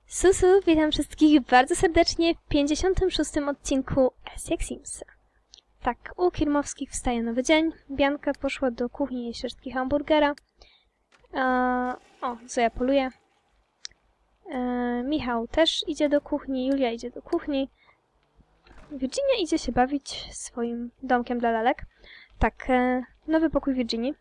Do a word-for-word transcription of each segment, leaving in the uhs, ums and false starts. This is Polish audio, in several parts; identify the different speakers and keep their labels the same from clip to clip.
Speaker 1: Susu, witam wszystkich bardzo serdecznie w pięćdziesiątym szóstym odcinku S jak Sims. Tak, u Kirmowskich wstaje nowy dzień. Bianka poszła do kuchni jeść resztki hamburgera. Eee, o, Zoja poluje. Eee, Michał też idzie do kuchni, Julia idzie do kuchni. Virginia idzie się bawić swoim domkiem dla lalek. Tak, e, nowy pokój Virginii.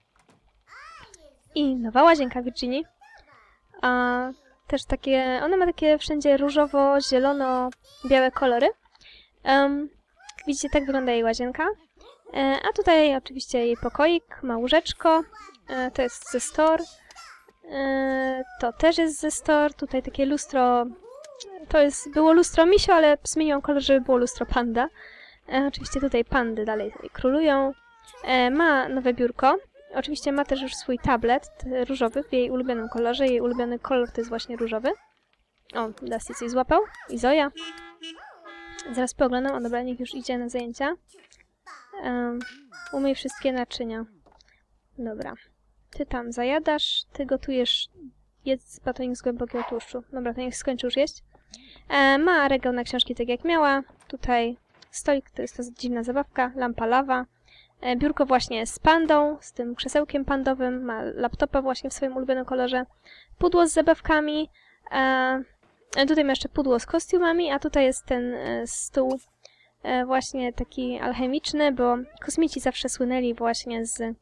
Speaker 1: I nowa łazienka Virginii. A też takie, ona ma takie wszędzie różowo-zielono-białe kolory. Um, widzicie, tak wygląda jej łazienka. E, a tutaj oczywiście jej pokoik, ma łóżeczko. E, to jest ze store. E, to też jest ze store. Tutaj takie lustro. To jest, było lustro misio, ale zmieniłam kolor, żeby było lustro panda. E, oczywiście tutaj pandy dalej królują. E, ma nowe biurko. Oczywiście ma też już swój tablet różowy w jej ulubionym kolorze. Jej ulubiony kolor to jest właśnie różowy. O, Dusty coś złapał. I Zoja. Zaraz pooglądam. O dobra, niech już idzie na zajęcia. Um, umyj wszystkie naczynia. Dobra. Ty tam zajadasz. Ty gotujesz jedz batonik z głębokiego tłuszczu. Dobra, to niech skończy już jeść. E, ma regał na książki tak jak miała. Tutaj stolik, to jest ta dziwna zabawka. Lampa lawa. Biurko właśnie z pandą, z tym krzesełkiem pandowym, ma laptopa właśnie w swoim ulubionym kolorze, pudło z zabawkami, e, tutaj ma jeszcze pudło z kostiumami, a tutaj jest ten e, stół e, właśnie taki alchemiczny, bo kosmici zawsze słynęli właśnie z...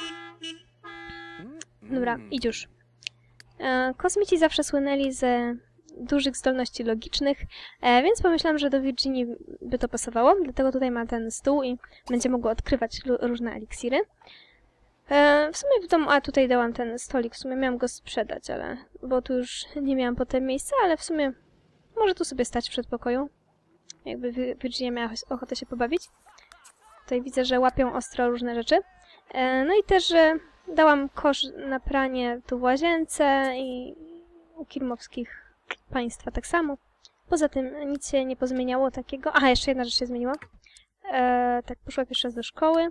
Speaker 1: Dobra, idź już. E, kosmici zawsze słynęli z dużych zdolności logicznych, e, więc pomyślałam, że do Virginii by to pasowało, dlatego tutaj ma ten stół i będzie mogła odkrywać różne eliksiry. E, w sumie w domu, a tutaj dałam ten stolik, w sumie miałam go sprzedać, ale, bo tu już nie miałam potem miejsca, ale w sumie może tu sobie stać w przedpokoju, jakby Virginia miała ochotę się pobawić. Tutaj widzę, że łapią ostro różne rzeczy. E, no i też, że dałam kosz na pranie tu w łazience i u Kirmowskich państwa tak samo. Poza tym nic się nie pozmieniało takiego. Aha, jeszcze jedna rzecz się zmieniła. E, tak, poszła pierwszy raz do szkoły.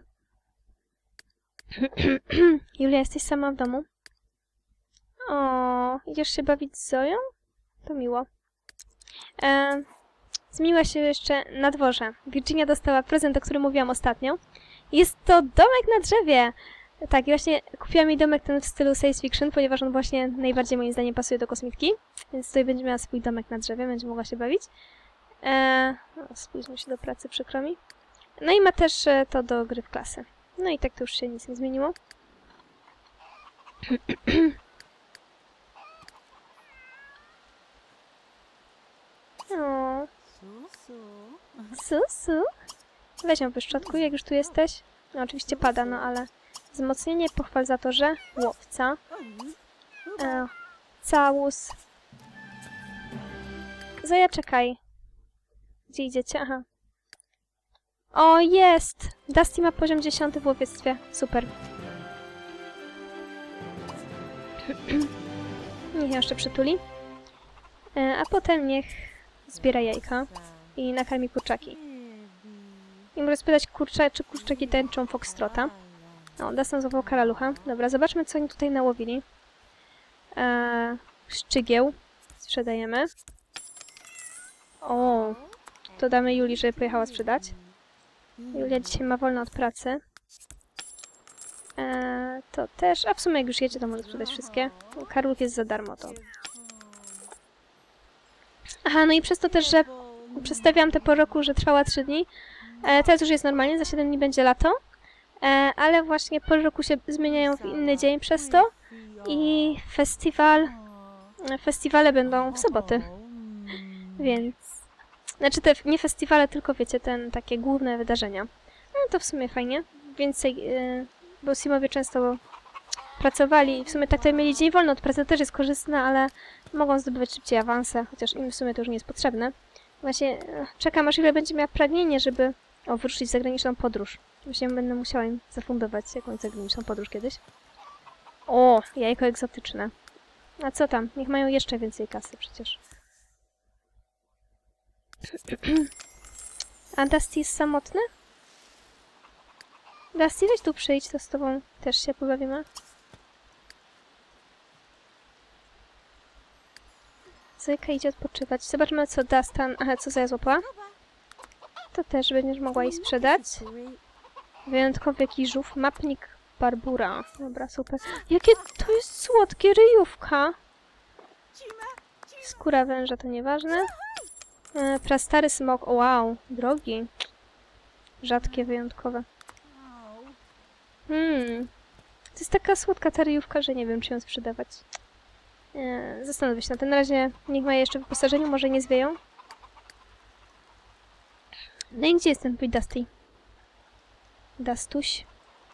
Speaker 1: Julia, jesteś sama w domu? O, idziesz się bawić z Zoją? To miło. E, zmieniła się jeszcze na dworze. Virginia dostała prezent, o którym mówiłam ostatnio. Jest to domek na drzewie! Tak, i właśnie kupiłam jej domek ten w stylu science fiction, ponieważ on właśnie najbardziej moim zdaniem pasuje do kosmitki. Więc tutaj będzie miała swój domek na drzewie, będzie mogła się bawić. Eee, no, spóźnię się do pracy, przykro mi. No i ma też e, to do gry w klasy. No i tak to już się nic nie zmieniło. O. Susu. Weź ją wyszczotkuj, jak już tu jesteś. No oczywiście pada, no ale... Wzmocnienie pochwal za to, że łowca. E, całus. Zoja, czekaj. Gdzie idziecie? Aha. O, jest! Dusty ma poziom dziesiąty w łowiectwie. Super. Niech ją jeszcze przytuli. E, a potem niech zbiera jajka i nakarmi kurczaki. I mogę spytać, kurcza, czy kurczaki tęczą foxtrota. O, Dustin złapał karalucha. Dobra, zobaczmy, co oni tutaj nałowili. Eee, szczygieł. Sprzedajemy. O, to damy Julii, żeby pojechała sprzedać. Julia dzisiaj ma wolno od pracy. Eee, to też. A w sumie jak już jedzie, to może sprzedać wszystkie. Karluch jest za darmo, to. Aha, no i przez to też, że przedstawiałam te po roku, że trwała trzy dni. Eee, teraz już jest normalnie, za siedem dni będzie lato. E, ale właśnie po roku się zmieniają w inny dzień przez to i festiwal, festiwale będą w soboty, więc, znaczy te nie festiwale, tylko wiecie, ten takie główne wydarzenia. No to w sumie fajnie, więcej, e, bo Simowie często pracowali i w sumie tak to mieli dzień wolny od pracy, to też jest korzystne, ale mogą zdobywać szybciej awanse, chociaż im w sumie to już nie jest potrzebne. Właśnie e, czekam, aż ile będzie miała pragnienie, żeby o, wyruszyć w zagraniczną podróż. Właśnie będę musiała im zafundować jakąś zagraniczną podróż kiedyś. O, jajko egzotyczne. A co tam? Niech mają jeszcze więcej kasy przecież. A Dusty jest samotny? Dusty, weź tu przyjdź, to z tobą też się pobawimy. Zoika idzie odpoczywać. Zobaczmy, co Dastan... Aha, co Zoja złapała. To też będziesz mogła jej sprzedać. Wyjątkowy jakiś żółw. Mapnik Barbura. Dobra, super. Jakie to jest słodkie, ryjówka. Skóra węża to nieważne. E, prastary smok. O, wow, drogi. Rzadkie, wyjątkowe. Hmm. To jest taka słodka ta ryjówka, że nie wiem, czy ją sprzedawać. E, zastanowię się na tym. Na razie niech ma je jeszcze w wyposażeniu, może nie zwieją. No i gdzie jest ten twój Dusty? Dastuś.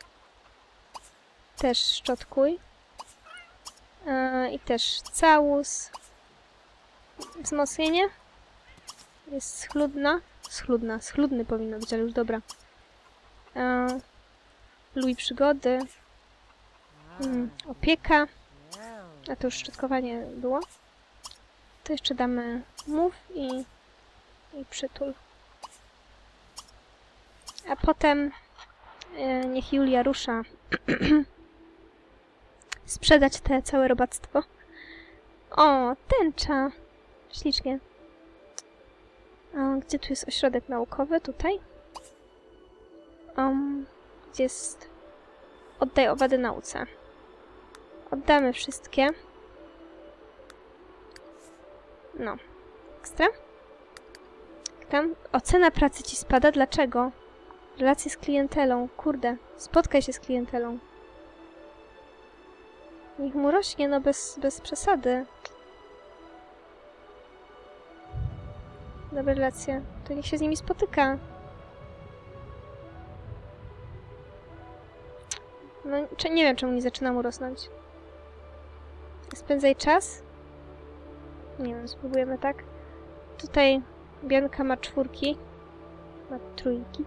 Speaker 1: Też szczotkuj. E, I też całus. Wzmocnienie. Jest schludna. Schludna. Schludny powinno być, ale już dobra. E, luj przygody. Hmm, opieka. A to już szczotkowanie było. To jeszcze damy mów i, i przytul. A potem e, niech Julia rusza sprzedać te całe robactwo. O, tęcza. Ślicznie. A, gdzie tu jest ośrodek naukowy? Tutaj. Um, gdzie jest... Oddaj owady nauce. Oddamy wszystkie. No. Ekstra. Tam ocena pracy ci spada. Dlaczego? Relacje z klientelą. Kurde. Spotkaj się z klientelą. Niech mu rośnie, no bez, bez przesady. Dobre relacje. To niech się z nimi spotyka. No, czy, nie wiem, czemu nie zaczyna mu rosnąć. Spędzaj czas? Nie wiem, spróbujemy tak. Tutaj Bianka ma czwórki. Ma trójki.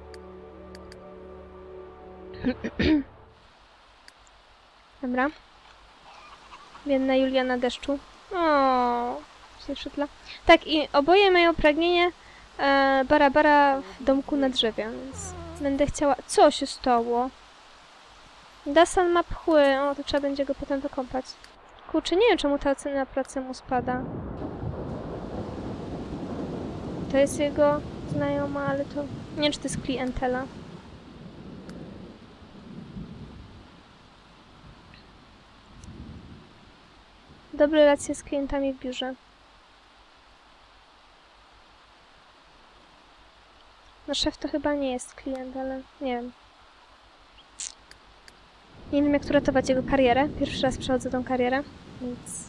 Speaker 1: Dobra. Biedna Julia na deszczu. O, się przytla. Tak, i oboje mają pragnienie e, bara bara w domku na drzewie, więc będę chciała... Co się stało? Dasan ma pchły. O, to trzeba będzie go potem wykąpać. Kurczę, nie wiem, czemu ta ocena pracy mu spada. To jest jego znajoma, ale to... Nie wiem, czy to jest klientela. Dobre relacje z klientami w biurze. No szef to chyba nie jest klient, ale nie wiem. Nie wiem, jak tu ratować jego karierę. Pierwszy raz przechodzę tą karierę, więc...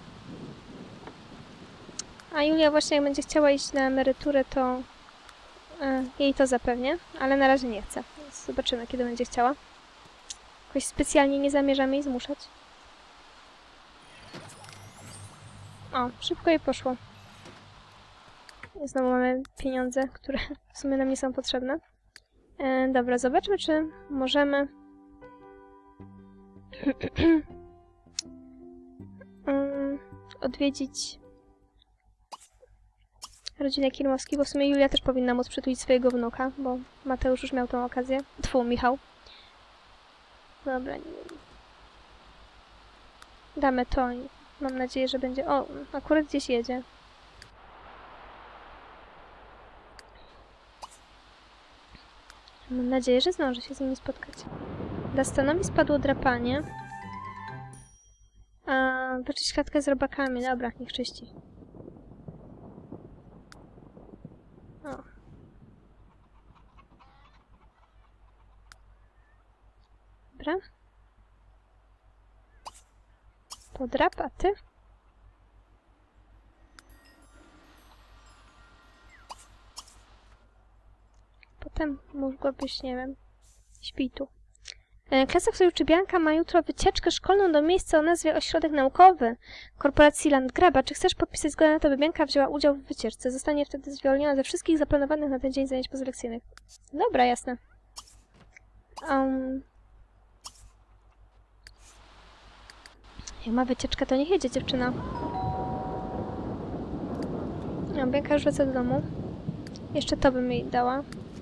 Speaker 1: A Julia właśnie jak będzie chciała iść na emeryturę, to e, jej to zapewnię, ale na razie nie chcę. Więc zobaczymy, kiedy będzie chciała. Jakoś specjalnie nie zamierzamy jej zmuszać. O, szybko jej poszło. I znowu mamy pieniądze, które w sumie nam nie są potrzebne. E, dobra, zobaczmy, czy możemy... um, odwiedzić rodzinę Kirmowski, bo w sumie Julia też powinna móc przytulić swojego wnuka, bo Mateusz już miał tą okazję. Tfu, Michał. Dobra, nie wiem. Damy to i mam nadzieję, że będzie... O, akurat gdzieś jedzie. Mam nadzieję, że zdąży się z nimi spotkać. Dastanowi spadło drapanie. A, wyczyść klatkę z robakami. Dobra, niech czyści. O. Dobra. Podrap, a ty? Potem mogłabyś, nie wiem, śpij tu. Klasa w Sojuszu Bianka ma jutro wycieczkę szkolną do miejsca o nazwie Ośrodek Naukowy korporacji Landgraba. Czy chcesz podpisać zgodę na to, by Bianka wzięła udział w wycieczce? Zostanie wtedy zwolniona ze wszystkich zaplanowanych na ten dzień zajęć pozalekcyjnych. Dobra, jasne. Um... Jak ma wycieczkę, to niech jedzie dziewczyna. No, Bianka już wraca do domu. Jeszcze to bym jej dała.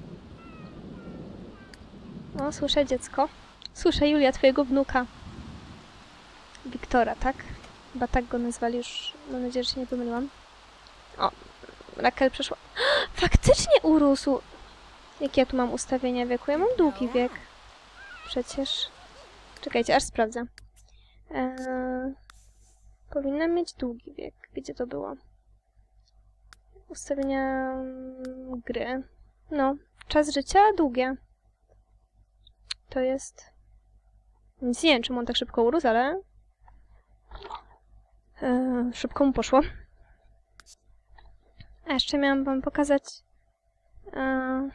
Speaker 1: O, słyszę dziecko. Słyszę, Julia, twojego wnuka. Wiktora, tak? Chyba tak go nazwali już. Mam nadzieję, że się nie pomyliłam. O, Raquel przeszła. Faktycznie urósł! Jakie ja tu mam ustawienia wieku? Ja mam długi wiek. Przecież. Czekajcie, aż sprawdzę. Eee, powinnam mieć długi wiek. Gdzie to było? Ustawienia mm, gry. No, czas życia długie. To jest... Nic nie wiem, czemu on tak szybko urósł, ale... Eee, szybko mu poszło. A jeszcze miałam wam pokazać... Eee,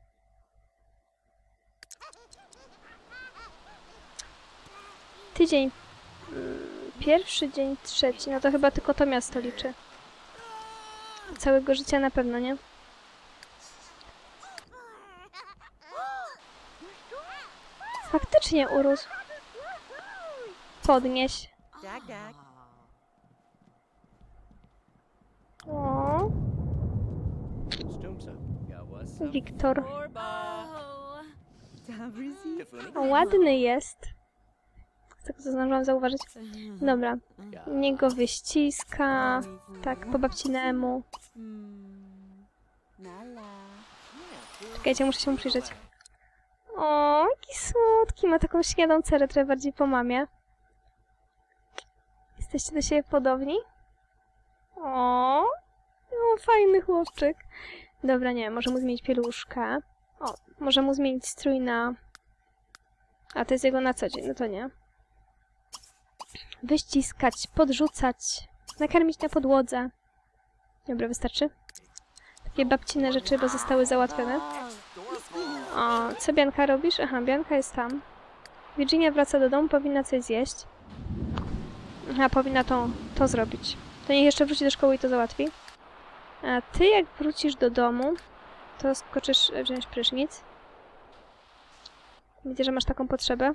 Speaker 1: tydzień... Pierwszy dzień, trzeci. No to chyba tylko to miasto liczy. Całego życia na pewno, nie? Faktycznie urósł. Podnieś. O. Wiktor. O, ładny jest. Z tego co zdążyłam zauważyć. Dobra. Niech go wyściska. Tak, po babcinemu. Czekajcie, muszę się mu przyjrzeć. O, jaki słodki. Ma taką śniadą cerę, trochę bardziej po mamie. Jesteście do siebie podobni? O, o, fajny chłopczyk. Dobra, nie, może mu zmienić pieluszkę. O, może mu zmienić strój na... A, to jest jego na co dzień, no to nie. Wyściskać, podrzucać, nakarmić na podłodze. Dobra, wystarczy. Takie babcine rzeczy, bo zostały załatwione. O, co Bianka robisz? Aha, Bianka jest tam. Virginia wraca do domu, powinna coś zjeść. Aha, powinna to, to zrobić. To niech jeszcze wróci do szkoły i to załatwi. A ty jak wrócisz do domu, to skoczysz wziąć prysznic. Widzę, że masz taką potrzebę.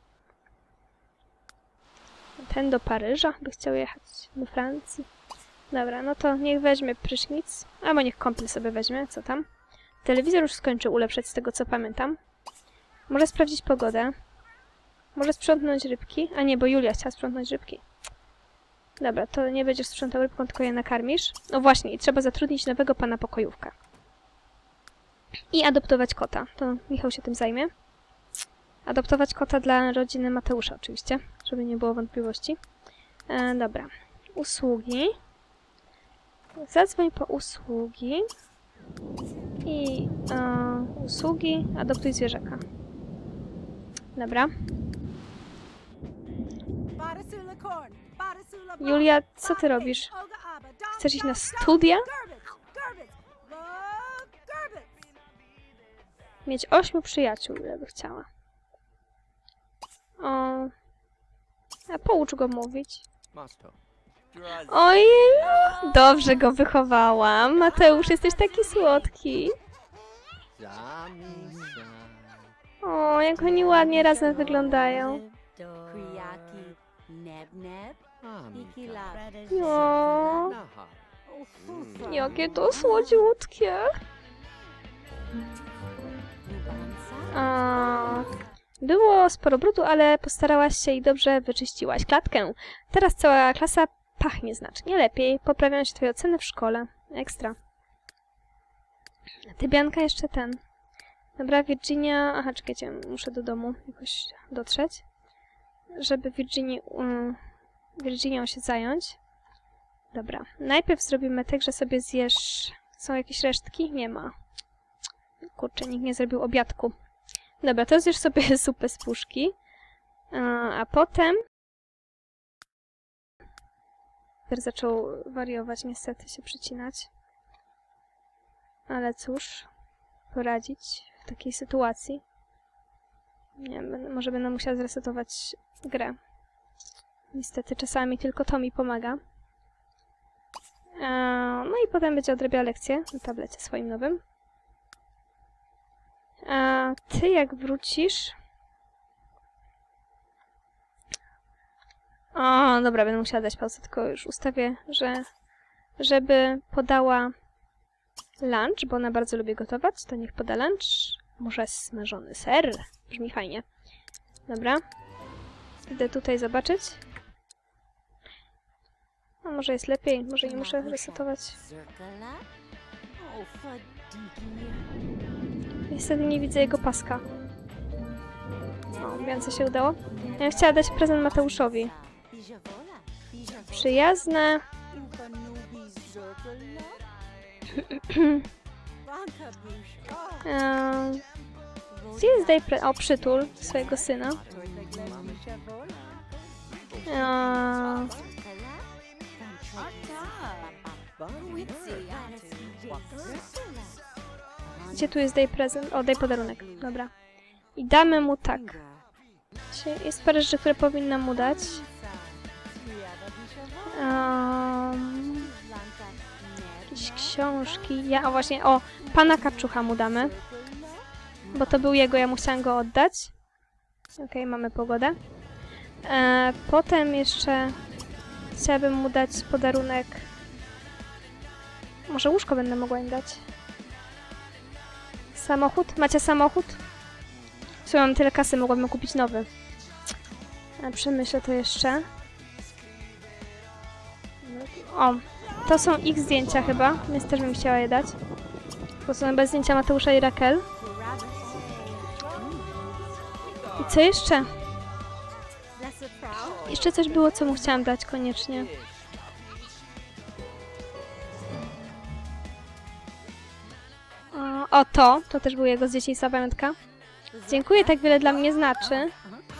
Speaker 1: Ten do Paryża by chciał jechać, do Francji. Dobra, no to niech weźmie prysznic. Albo niech kąpiel sobie weźmie, co tam. Telewizor już skończył ulepszać z tego, co pamiętam. Może sprawdzić pogodę. Może sprzątnąć rybki. A nie, bo Julia chciała sprzątnąć rybki. Dobra, to nie będziesz sprzątał rybką, tylko je nakarmisz. No właśnie, i trzeba zatrudnić nowego pana pokojówka. I adoptować kota. To Michał się tym zajmie. Adoptować kota dla rodziny Mateusza oczywiście, żeby nie było wątpliwości. E, dobra. Usługi. Zadzwoń po usługi. I e, usługi. Adoptuj zwierzaka. Dobra. Julia, co ty robisz? Chcesz iść na studia? Mieć ośmiu przyjaciół, ile by chciała. O. A poucz go mówić. Ojej, dobrze go wychowałam. Mateusz, jesteś taki słodki. O, jak oni ładnie razem wyglądają. O, jakie to słodziutkie. A, było sporo brudu, ale postarałaś się i dobrze wyczyściłaś klatkę. Teraz cała klasa pachnie znacznie lepiej. Poprawiają się twoje oceny w szkole. Ekstra. Ty, Bianka, jeszcze ten. Dobra, Virginia... Aha, czekajcie, muszę do domu jakoś dotrzeć. Żeby Virginii, um, Virginią się zająć. Dobra. Najpierw zrobimy tak, że sobie zjesz... Są jakieś resztki? Nie ma. Kurczę, nikt nie zrobił obiadku. Dobra, to zjesz sobie zupę z puszki. A, a potem... Teraz zaczął wariować, niestety się przycinać. Ale cóż, poradzić w takiej sytuacji. Nie wiem, może będę musiała zresetować grę. Niestety czasami tylko to mi pomaga. A, no i potem będzie odrabiała lekcję na tablecie swoim nowym. A ty jak wrócisz... O, dobra, będę musiała dać pauzę, tylko już ustawię, że żeby podała lunch, bo ona bardzo lubi gotować, to niech poda lunch. Może smażony ser. Brzmi fajnie. Dobra. Idę tutaj zobaczyć. A może jest lepiej, może nie muszę resetować. Niestety nie widzę jego paska. O, Biance się udało. Ja bym chciała dać prezent Mateuszowi. Przyjazne. eee, gdzie jest daj pre... O, przytul swojego syna. Eee, Gdzie tu jest daj prezent? O, daj podarunek. Dobra. I damy mu tak. Jest parę rzeczy, które powinnam mu dać. Um, jakieś książki. Ja, o właśnie, o, pana Kaczucha mu damy. Bo to był jego, ja mu chciałam go oddać. Okej, okay, mamy pogodę. E, potem jeszcze chciałabym mu dać podarunek. Może łóżko będę mogła im dać. Samochód? Macie samochód? W sumie mam tyle kasy, mogłabym kupić nowy. A przemyślę to jeszcze. O, to są ich zdjęcia chyba, więc też bym chciała je dać. Bo są bez zdjęcia Mateusza i Raquel. I co jeszcze? Jeszcze coś było, co mu chciałam dać koniecznie. O, o to, to też był jego z dzieciństwa pamiątka. Dziękuję, tak wiele dla mnie znaczy.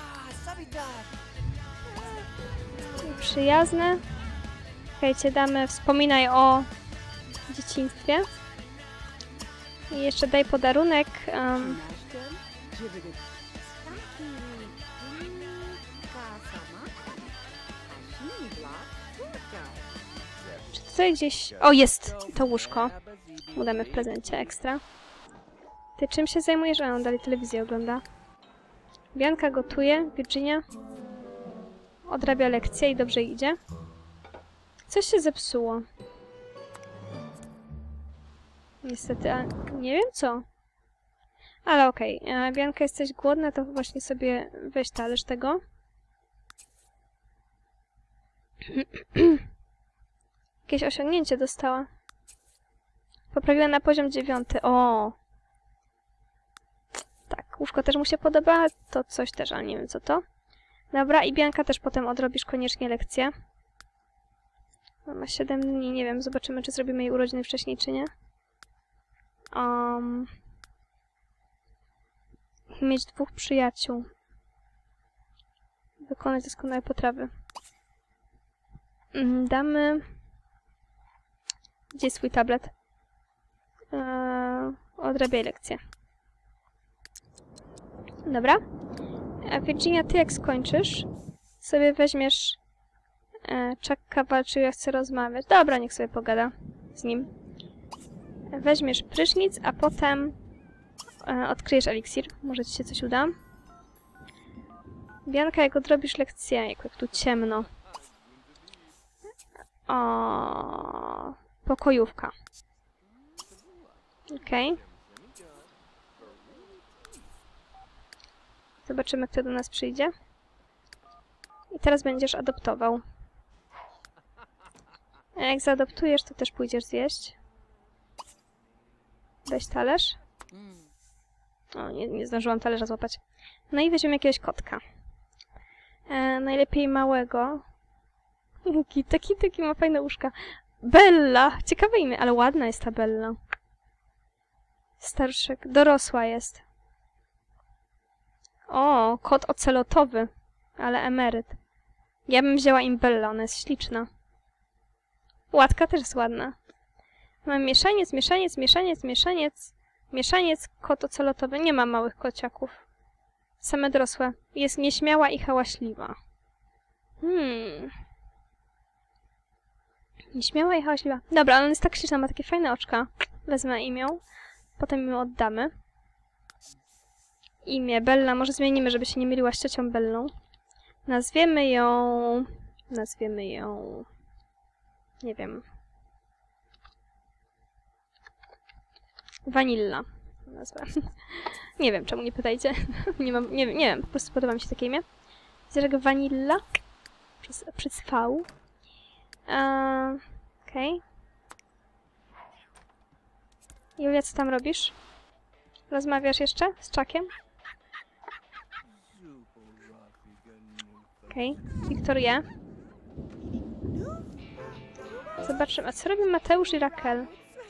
Speaker 1: Przyjazne. Hejcie, damy wspominaj o dzieciństwie. I jeszcze daj podarunek. Um. Czy tutaj gdzieś... O, jest! To łóżko. Udamy w prezencie ekstra. Ty czym się zajmujesz? A, on dalej telewizję ogląda. Bianka gotuje, Virginia odrabia lekcję i dobrze idzie. Coś się zepsuło. Niestety, a nie wiem co. Ale okej, okay. Bianka, jesteś głodna, to właśnie sobie weź talerz tego. Jakieś osiągnięcie dostała. Poprawiła na poziom dziewiąty. O! Tak, łóżko też mu się podoba. To coś też, ale nie wiem co to. Dobra, i Bianka też potem odrobisz koniecznie lekcję. Ma siedem dni, nie wiem, zobaczymy, czy zrobimy jej urodziny wcześniej, czy nie. Um, mieć dwóch przyjaciół. Wykonać doskonałe potrawy. Damy... Gdzie jest swój tablet? Eee, odrabiaj lekcję. Dobra. A Virginia, ty jak skończysz, sobie weźmiesz... E, Chucka walczył, ja chcę rozmawiać. Dobra, niech sobie pogada z nim. Weźmiesz prysznic, a potem e, odkryjesz eliksir. Może ci się coś uda. Bianka, jak odrobisz lekcję, jak, jak tu ciemno. O, pokojówka. Okej. Okay. Zobaczymy, kto do nas przyjdzie. I teraz będziesz adoptował. A jak zaadoptujesz, to też pójdziesz zjeść. Weź talerz. O, nie, nie zdążyłam talerza złapać. No i weźmiemy jakiegoś kotka. E, najlepiej małego. Taki, taki, taki ma fajne uszka. Bella! Ciekawe imię, ale ładna jest ta Bella. Starszek. Dorosła jest. O, kot ocelotowy. Ale emeryt. Ja bym wzięła im Bella, ona jest śliczna. Łatka też jest ładna. Mam mieszaniec, mieszaniec, mieszaniec, mieszaniec. Mieszaniec, kot ocelotowy. Nie ma małych kociaków. Same dorosłe. Jest nieśmiała i hałaśliwa. Hmm. Nieśmiała i hałaśliwa. Dobra, ona jest tak śliczna, ma takie fajne oczka. Wezmę imię. Potem ją oddamy. Imię Bella. Może zmienimy, żeby się nie myliła z ciocią Bellą. Nazwiemy ją... Nazwiemy ją... Nie wiem. Vanilla. Nazwę. Nie wiem, czemu nie pytajcie. nie, mam, nie, nie wiem, po prostu podoba mi się takie imię. Zerek Vanilla. Przez, przez V. Eee, Okej. Okay. Julia, co tam robisz? Rozmawiasz jeszcze z Chuckiem? Okej. Okay. Wiktor je. Zobaczymy. A co robią Mateusz i Raquel?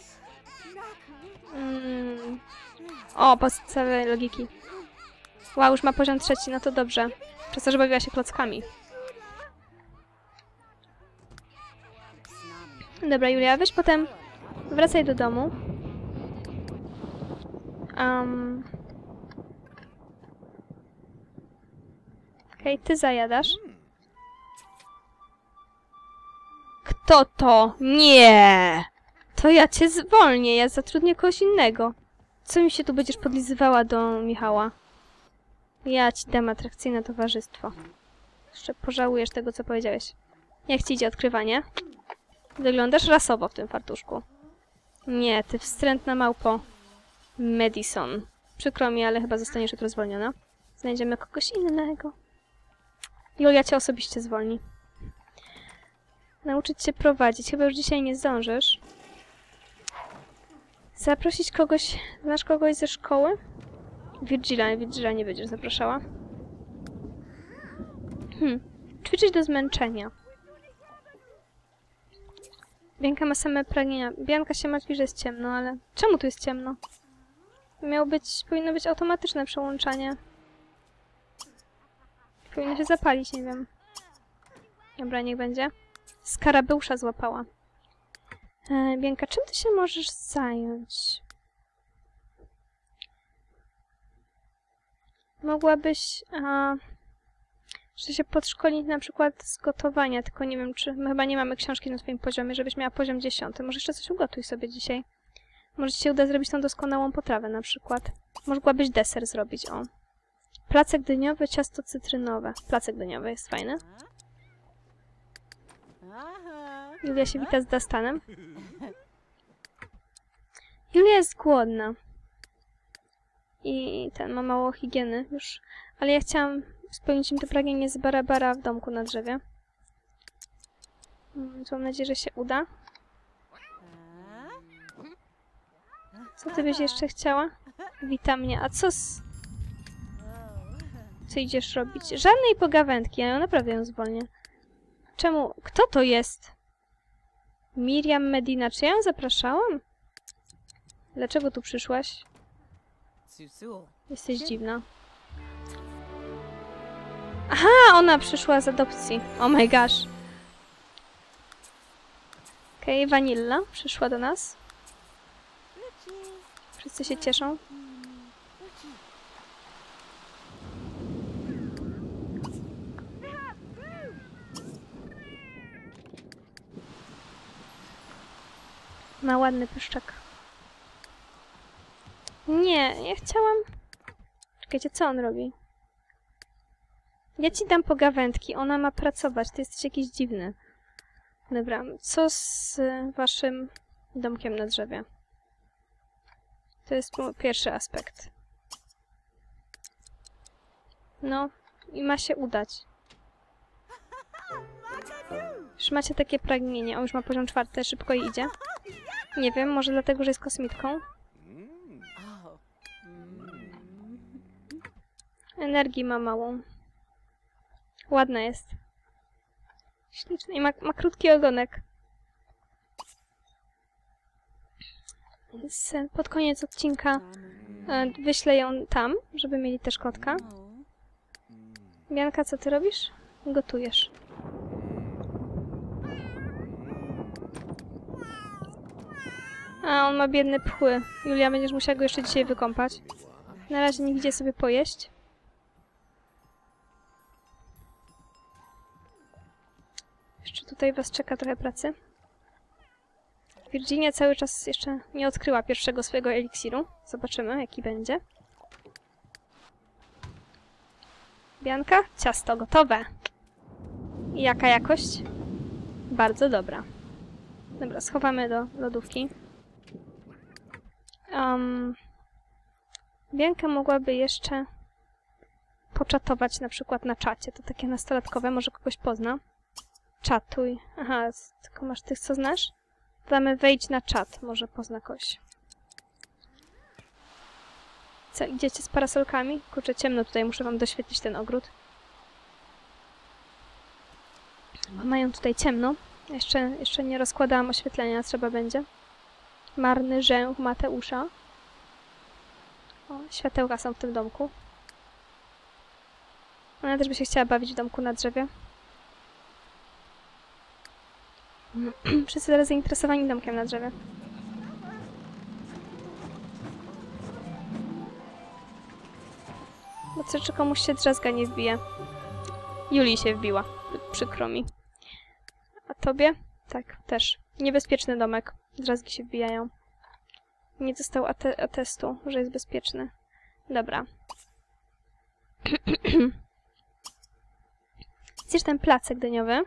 Speaker 1: Mm. O, podstawy logiki. Wow, już ma poziom trzeci, no to dobrze. Przez to, że bawiła się klockami. Dobra, Julia, weź potem wracaj do domu. Um. Okej, okay, ty zajadasz. Kto to? Nie! To ja cię zwolnię, ja zatrudnię kogoś innego. Co mi się tu będziesz podlizywała do Michała? Ja ci dam atrakcyjne towarzystwo. Jeszcze pożałujesz tego, co powiedziałeś. Jak ci idzie odkrywanie? Wyglądasz rasowo w tym fartuszku. Nie, ty wstrętna małpo. Madison. Przykro mi, ale chyba zostaniesz jutro zwolniona. Znajdziemy kogoś innego. Julia cię osobiście zwolni. Nauczyć się prowadzić. Chyba już dzisiaj nie zdążysz. Zaprosić kogoś... Znasz kogoś ze szkoły? Virgila. Virgila nie będziesz zapraszała. Hmm. Ćwiczyć do zmęczenia. Bianka ma same pragnienia. Bianka się martwi, że jest ciemno, ale... Czemu tu jest ciemno? Miało być... Powinno być automatyczne przełączanie. Powinno się zapalić, nie wiem. Dobra, niech będzie. Skarabeusza złapała. E, Bianka, czym ty się możesz zająć? Mogłabyś... A, że się podszkolić na przykład z gotowania, tylko nie wiem, czy... My chyba nie mamy książki na twoim poziomie, żebyś miała poziom dziesiąty. Może jeszcze coś ugotuj sobie dzisiaj. Może ci się uda zrobić tą doskonałą potrawę na przykład. Mogłabyś deser zrobić, o. Placek dyniowy, ciasto cytrynowe. Placek dyniowy jest fajny. Julia się wita z Dustanem. Julia jest głodna. I ten ma mało higieny już. Ale ja chciałam spełnić im to pragnienie z Barabara w domku na drzewie. Mam nadzieję, że się uda. Co ty byś jeszcze chciała? Witam mnie. A co z... Co idziesz robić? Żadnej pogawędki. Ja naprawdę ją zwolnię. Czemu? Kto to jest? Miriam Medina. Czy ja ją zapraszałam? Dlaczego tu przyszłaś? Jesteś dziwna. Aha, ona przyszła z adopcji. Oh my gosh. Okej, okay, Vanilla przyszła do nas. Wszyscy się cieszą. Ma ładny pyszczek. Nie, ja chciałam... Czekajcie, co on robi? Ja ci dam pogawędki, ona ma pracować, ty jesteś jakiś dziwny. Dobra, co z waszym domkiem na drzewie? To jest pierwszy aspekt. No, i ma się udać. Już macie takie pragnienie. O, już ma poziom czwarty, szybko idzie. Nie wiem, może dlatego, że jest kosmitką. Energii ma małą. Ładna jest. Śliczna. I ma, ma krótki ogonek. Więc pod koniec odcinka e, wyślę ją tam, żeby mieli też kotka. Bianka, co ty robisz? Gotujesz. A, on ma biedne pchły. Julia, będziesz musiała go jeszcze dzisiaj wykąpać. Na razie niech idzie sobie pojeść. Jeszcze tutaj was czeka trochę pracy. Virginia cały czas jeszcze nie odkryła pierwszego swojego eliksiru. Zobaczymy, jaki będzie. Bianka, ciasto gotowe. I jaka jakość? Bardzo dobra. Dobra, schowamy do lodówki. Um, Bianka mogłaby jeszcze poczatować na przykład na czacie. To takie nastolatkowe, może kogoś pozna. czatuj. Aha, tylko masz tych, co znasz? Damy wejdź na czat, może pozna kogoś. Co, idziecie z parasolkami? Kurczę, ciemno tutaj, muszę wam doświetlić ten ogród. Bo mają tutaj ciemno. Jeszcze, jeszcze nie rozkładałam oświetlenia, trzeba będzie. Marny rzęch Mateusza. O, światełka są w tym domku. Ona też by się chciała bawić w domku na drzewie. Wszyscy teraz zainteresowani domkiem na drzewie. Bo co, czy komuś się drzazga nie wbije? Julii się wbiła. Przykro mi. A tobie? Tak, też. Niebezpieczny domek. Drzazgi się wbijają. Nie dostał ate atestu, że jest bezpieczny. Dobra. Zjesz ten placek dyniowy.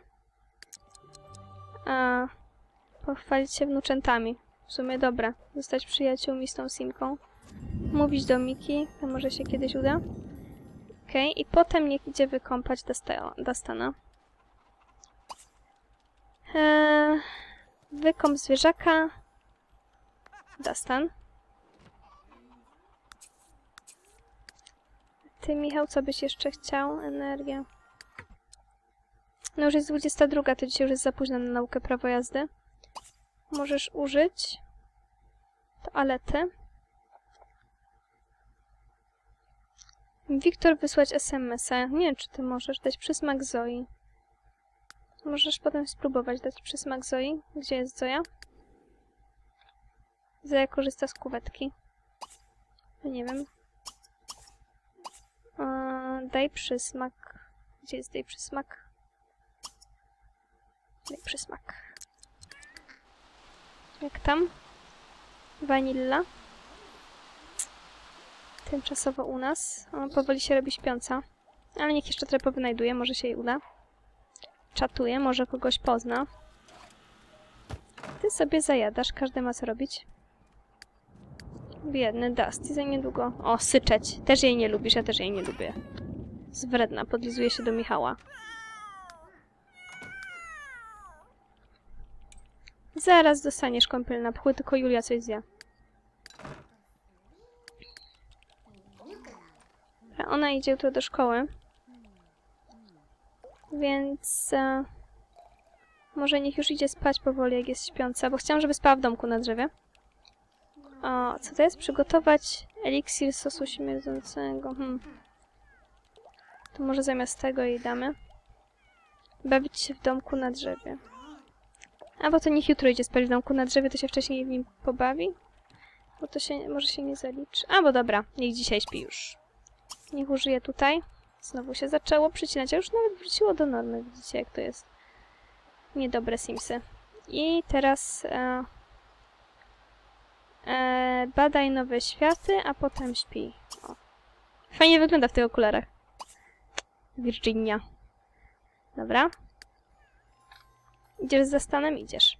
Speaker 1: A pochwalić się wnuczętami. W sumie dobra. Zostać przyjaciółmi z tą Simką. Mówić do Miki. To może się kiedyś uda. Okej. Okay. I potem niech idzie wykąpać Dastana. Eee, wykąp zwierzaka. Dastan. Ty, Michał, co byś jeszcze chciał? Energia. No już jest dwudziesta druga, to dzisiaj już jest za późno na naukę prawa jazdy. Możesz użyć toalety. Wiktor wysłać es em es a. Nie wiem, czy ty możesz dać przysmak Zoi. Możesz potem spróbować dać przysmak Zoi. Gdzie jest Zoja? Zoja korzysta z kuwetki. No nie wiem. Eee, daj przysmak. Gdzie jest daj przysmak? Daj przysmak. Jak tam? Vanilla. Tymczasowo u nas. O, powoli się robi śpiąca. Ale niech jeszcze trochę powynajduje, może się jej uda. Czatuje, może kogoś pozna. Ty sobie zajadasz, każdy ma co robić. Biedny Dusty, za niedługo... O, syczeć. Też jej nie lubisz, ja też jej nie lubię. Jest wredna, podlizuje się do Michała. Zaraz dostaniesz kąpiel na pchły, tylko Julia coś zje. Ona idzie jutro do szkoły. Więc... E, może niech już idzie spać powoli, jak jest śpiąca, bo chciałam, żeby spała w domku na drzewie. O, co to jest? Przygotować eliksir sosu śmierdzącego. Hmm. To może zamiast tego jej damy. Bawić się w domku na drzewie. A, bo to niech jutro idzie spać w domku na drzewie, to się wcześniej w nim pobawi. Bo to się, może się nie zaliczy. A, bo dobra, niech dzisiaj śpi już. Niech użyje tutaj. Znowu się zaczęło przycinać, a już nawet wróciło do normy. Widzicie, jak to jest. Niedobre Simsy. I teraz e, e, badaj nowe światy, a potem śpi. O. Fajnie wygląda w tych okularach. Virginia. Dobra. Idziesz za stanem? Idziesz.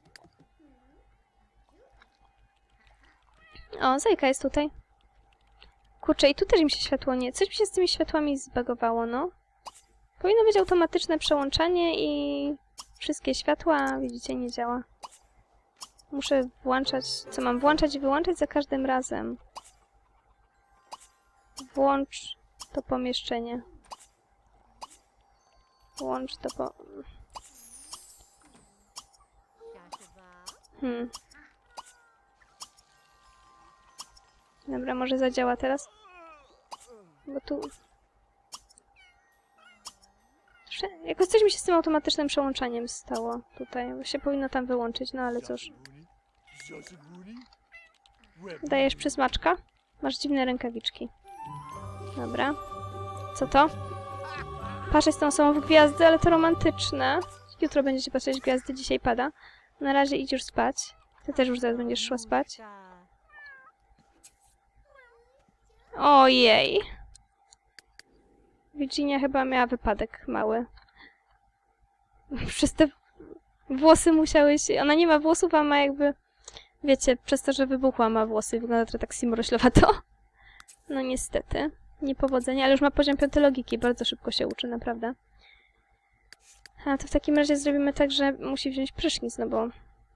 Speaker 1: O, Zajka jest tutaj. Kurczę, i tu też mi się światło nie... Coś mi się z tymi światłami zbagowało, no. Powinno być automatyczne przełączanie i... Wszystkie światła, widzicie, nie działa. Muszę włączać... Co mam włączać i wyłączać za każdym razem? Włącz to pomieszczenie. Włącz to po... Hmm. Dobra, może zadziała teraz? Bo tu... Jakoś coś mi się z tym automatycznym przełączaniem stało tutaj, bo się powinno tam wyłączyć, no ale cóż. Dajesz przysmaczka? Masz dziwne rękawiczki. Dobra. Co to? Patrzę z tą osobą w gwiazdy, ale to romantyczne. Jutro będziecie patrzeć w gwiazdy, dzisiaj pada. Na razie idź już spać. Ty też już zaraz będziesz szła spać. Ojej. Virginia chyba miała wypadek mały. Przez te włosy musiały się... Ona nie ma włosów, a ma jakby... Wiecie, przez to, że wybuchła, ma włosy. Wygląda trochę tak simroślowato. No niestety. Niepowodzenie, ale już ma poziom piąty logiki. Bardzo szybko się uczy, naprawdę. A to w takim razie zrobimy tak, że musi wziąć prysznic, no bo...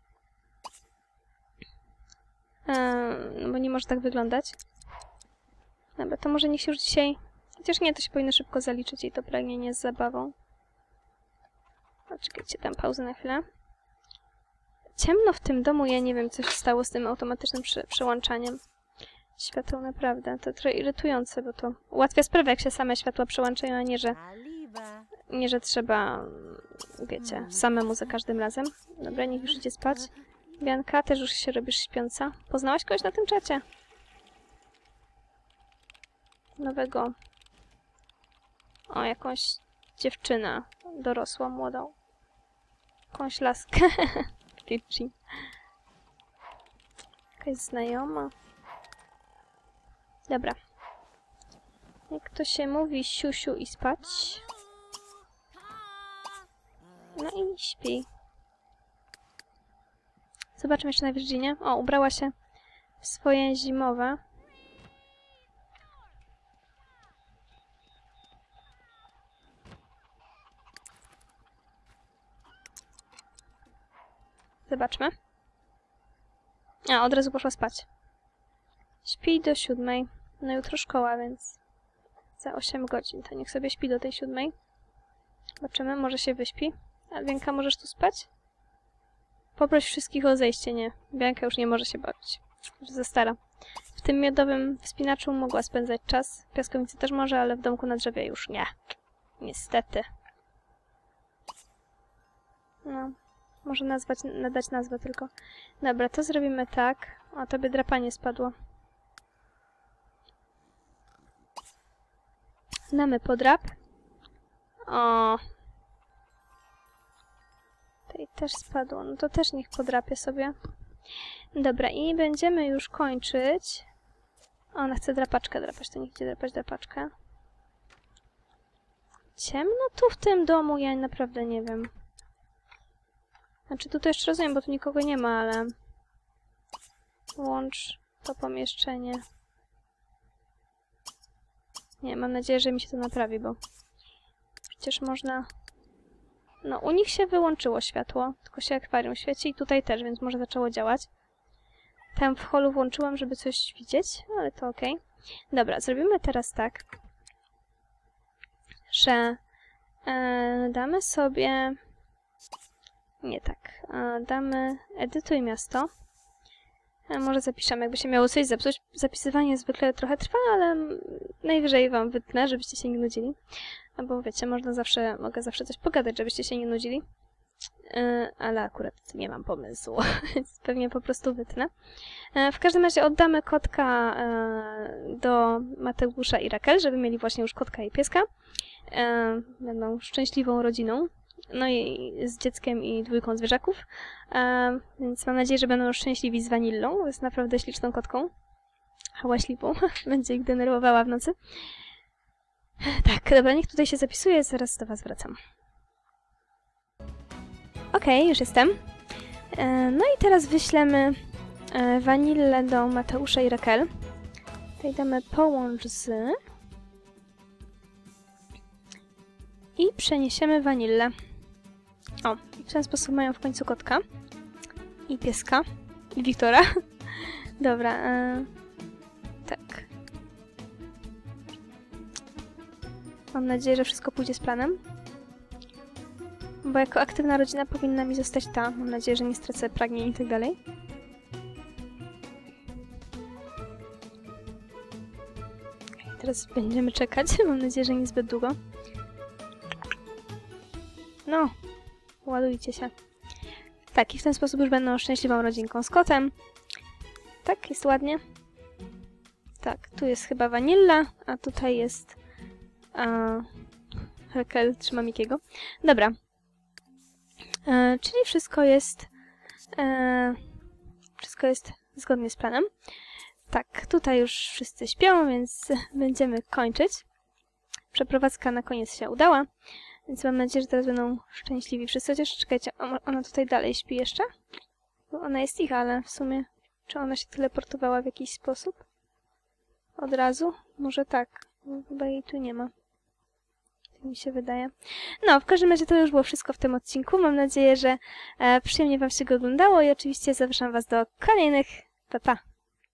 Speaker 1: Eee, no bo nie może tak wyglądać. Dobra, to może niech się już dzisiaj... Chociaż nie, to się powinno szybko zaliczyć i to pragnienie z zabawą. Poczekajcie, tam pauzę na chwilę. Ciemno w tym domu, ja nie wiem, co się stało z tym automatycznym prze przełączaniem świateł, naprawdę. To trochę irytujące, bo to ułatwia sprawę, jak się same światła przełączają, a nie, że... Nie, że trzeba, wiecie, samemu za każdym razem. Dobra, niech już idzie spać. Bianka, też już się robisz śpiąca. Poznałaś kogoś na tym czacie? Nowego. O, jakąś dziewczynę. Dorosłą, młodą. Jakąś laskę. Richie. Jakaś znajoma. Dobra. Jak to się mówi, siusiu i spać. No i śpi. Zobaczmy jeszcze na Virginie. O, ubrała się w swoje zimowe. Zobaczmy. A, od razu poszła spać. Śpi do siódmej. No jutro szkoła, więc za osiem godzin. To niech sobie śpi do tej siódmej. Zobaczymy, może się wyśpi. A Bianka, możesz tu spać? Poproś wszystkich o zejście, nie. Bianka już nie może się bawić. Już za stara. W tym miodowym wspinaczu mogła spędzać czas. W piaskownicy też może, ale w domku na drzewie już nie. Niestety. No. Może nazwać, nadać nazwę tylko. Dobra, to zrobimy tak. O, tobie drapanie spadło. Damy podrap. O. Tej też spadło. No to też niech podrapie sobie. Dobra, i będziemy już kończyć. O, ona chce drapaczkę drapać, to niech idzie drapać drapaczkę. Ciemno tu w tym domu, ja naprawdę nie wiem. Znaczy tu to jeszcze rozumiem, bo tu nikogo nie ma, ale... Łącz to pomieszczenie. Nie, mam nadzieję, że mi się to naprawi, bo... Przecież można... No, u nich się wyłączyło światło, tylko się akwarium świeci i tutaj też, więc może zaczęło działać. Tam w holu włączyłam, żeby coś widzieć, ale to okej. Dobra, zrobimy teraz tak, że e, damy sobie... Nie tak. E, damy edytuj miasto. E, może zapiszemy, jakby się miało coś zepsuć. Zapisywanie zwykle trochę trwa, ale najwyżej wam wytnę, żebyście się nie nudzili. Bo wiecie, można zawsze, mogę zawsze coś pogadać, żebyście się nie nudzili. Yy, ale akurat nie mam pomysłu, więc pewnie po prostu wytnę. Yy, w każdym razie oddamy kotka yy, do Mateusza i Rakel, żeby mieli właśnie już kotka i pieska. Yy, będą szczęśliwą rodziną. No i z dzieckiem i dwójką zwierzaków. Yy, więc mam nadzieję, że będą szczęśliwi z Vanillą. Jest naprawdę śliczną kotką. Hałaśliwą. Będzie ich denerwowała w nocy. Tak, dobra, niech tutaj się zapisuje, zaraz do was wracam. Okej, okay, już jestem. E, no i teraz wyślemy e, Vanillę do Mateusza i Rakel. Tutaj damy połącz z... I przeniesiemy Vanillę. O, i w ten sposób mają w końcu kotka. I pieska. I Wiktora. Dobra, e, tak. Mam nadzieję, że wszystko pójdzie z planem. Bo jako aktywna rodzina powinna mi zostać ta. Mam nadzieję, że nie stracę pragnień i tak dalej. Teraz będziemy czekać. Mam nadzieję, że nie zbyt długo. No, ładujcie się. Tak, i w ten sposób już będą szczęśliwą rodzinką z kotem. Tak, jest ładnie. Tak, tu jest chyba Vanilla, a tutaj jest... A... Rakel trzyma Mikiego. Dobra. E, czyli wszystko jest... E, wszystko jest zgodnie z planem. Tak, tutaj już wszyscy śpią, więc będziemy kończyć. Przeprowadzka na koniec się udała, więc mam nadzieję, że teraz będą szczęśliwi wszyscy. Chociaż czekajcie, ona tutaj dalej śpi jeszcze? Bo ona jest ich, ale w sumie... Czy ona się teleportowała w jakiś sposób? Od razu? Może tak. Bo chyba jej tu nie ma. mi się wydaje. No, w każdym razie to już było wszystko w tym odcinku. Mam nadzieję, że e, przyjemnie wam się go oglądało i oczywiście zapraszam was do kolejnych. Pa, pa!